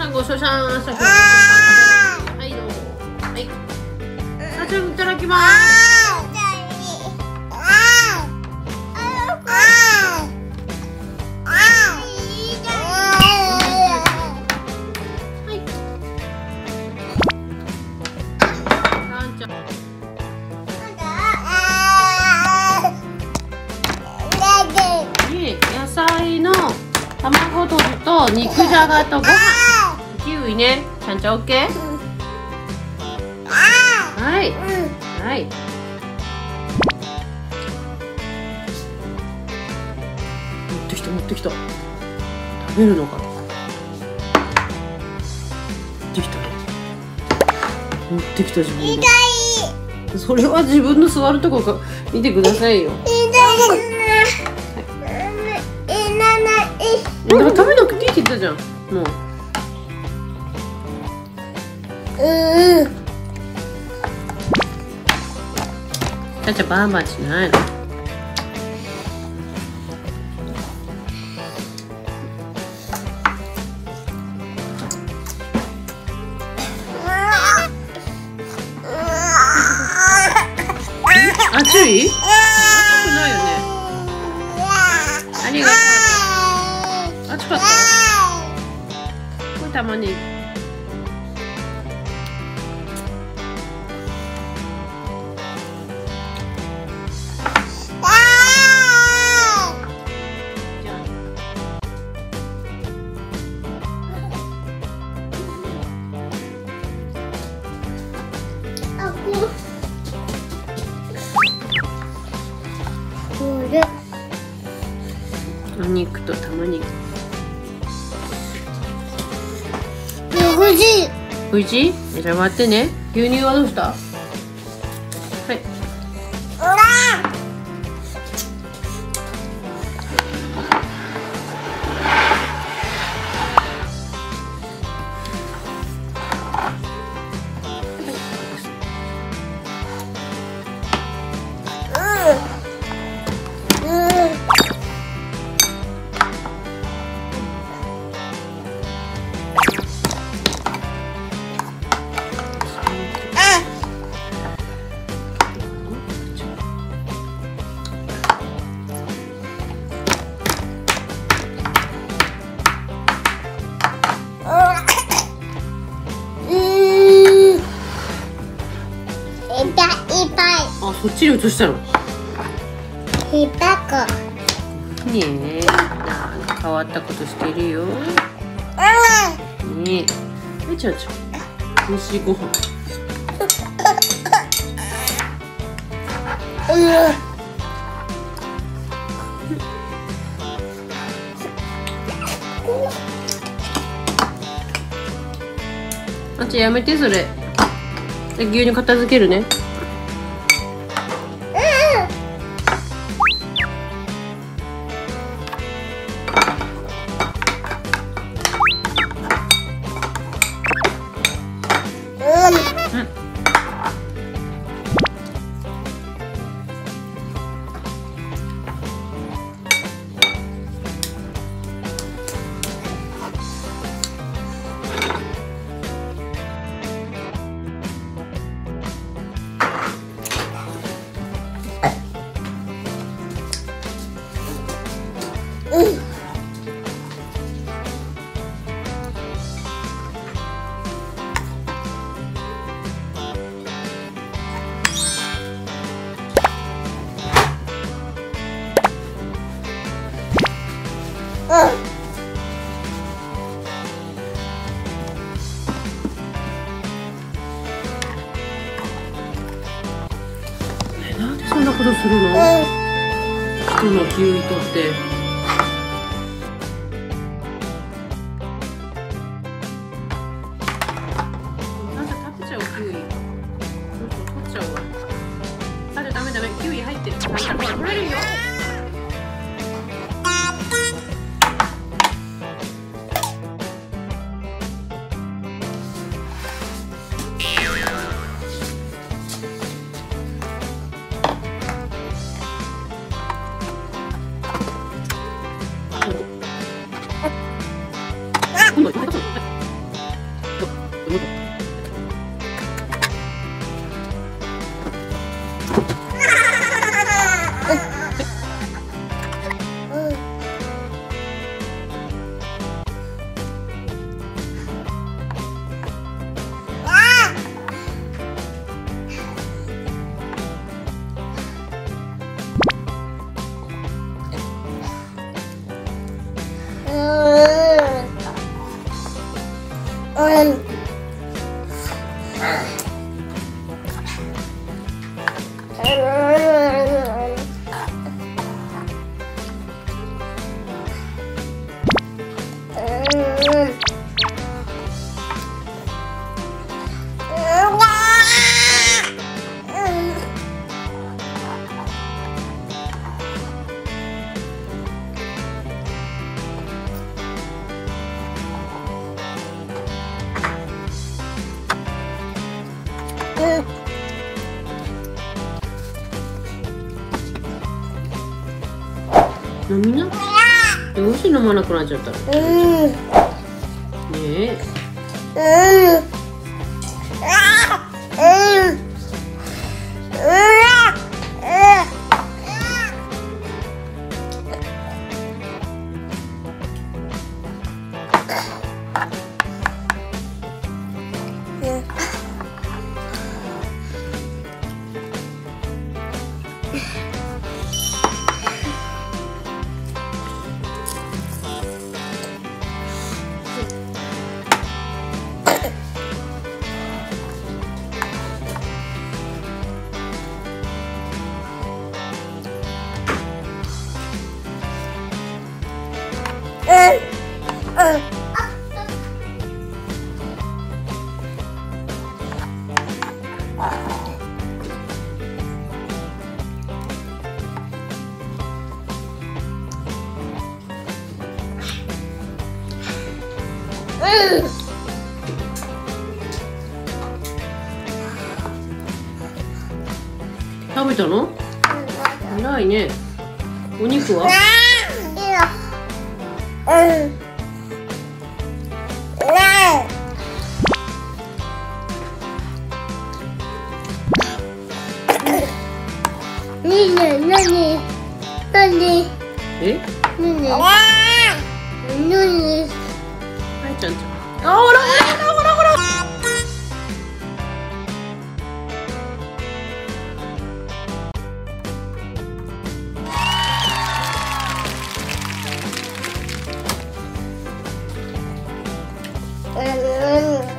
さんごちそうさん。はいどうも。はい。さあちゃんいただきます。野菜の卵とじと肉じゃがとご飯、キウイね。ちゃんちゃんオッケー？はい。はい。持ってきた持ってきた。食べるのかな。持ってきたね。持ってきた自分で。それは自分の座るとこか見てくださいよ。だから食べなくていいって言ったじゃん。もう。ちゃんちゃんバーバーしないの。熱い？熱くないよね。ありがとう。熱かった？これ玉ねぎ。お肉と玉ねぎ。 おいしい。 おいしい？じゃあ割ってね。牛乳はどうした？はい。あ、そっちに移したの。ねえ、なんか変わったことしてるよ。ねえ、はいちゃんちゃん、おいしいご飯。あっちやめてそれ。牛乳片付けるね。なんでそんなことするの？人のキウイ取って。なんか食べちゃうキウイ。そう取っちゃうわ。あ、ダメダメ、キウイ入ってる。ほら取れるよ。 飲みな。どうして飲まなくなっちゃったの？ねえ。食べたの？偉いね。お肉は？え？はい、ちゃんちゃん。あ、ほらほらほらほらほら。 うん。